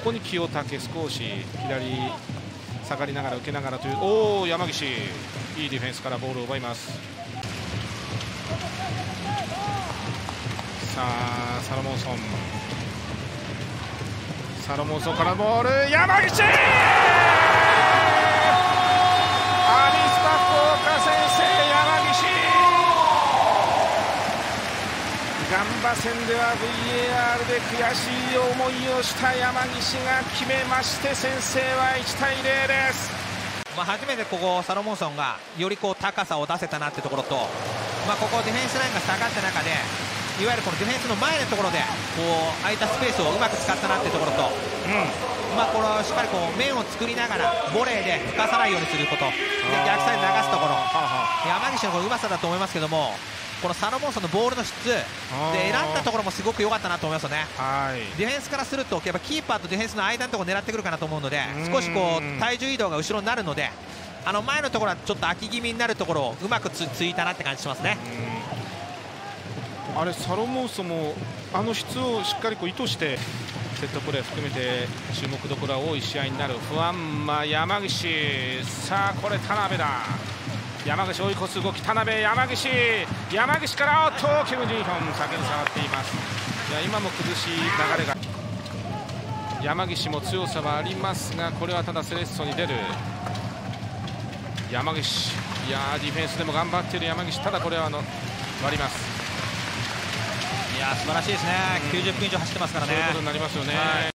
こに清武、少し左下がりながら受けながらという、おお、山岸、いいディフェンスからボールを奪います。さあサロモンソンからボール、山岸、アビスパ福岡先生、山岸、ガンバ戦では VAR で悔しい思いをした山岸が決めまして、先制は1対0です。 初めてここサロモンソンがよりこう高さを出せたなってところと、ここディフェンスラインが下がった中で、いわゆるこのディフェンスの前のところでこう空いたスペースをうまく使ったなってところと、このしっかりこう面を作りながらボレーで吹かさないようにすることで、逆サイド流すところ、山岸のこのうまさだと思いますけども、このサロモンソンのボールの質で選んだところもすごく良かったなと思いますよね。ディフェンスからするとやっぱキーパーとディフェンスの間のところを狙ってくるかなと思うので、少しこう体重移動が後ろになるので、前のところはちょっと空き気味になるところをうまくついたなって感じしますね。 あれサロモンソンも質をしっかりこう意図してセットプレー含めて注目どころが多い試合になる不安な山岸。さあこれ田辺だ、山岸追い越す動き、田辺、山岸からキム・ジンヒョン先に触っています。いや今も崩し流れが、山岸も強さはありますが、これはただセレッソに出る山岸、いやディフェンスでも頑張っている山岸、ただこれは割ります。 いや素晴らしいですね、90分以上走ってますからね。 そういうことになりますよね。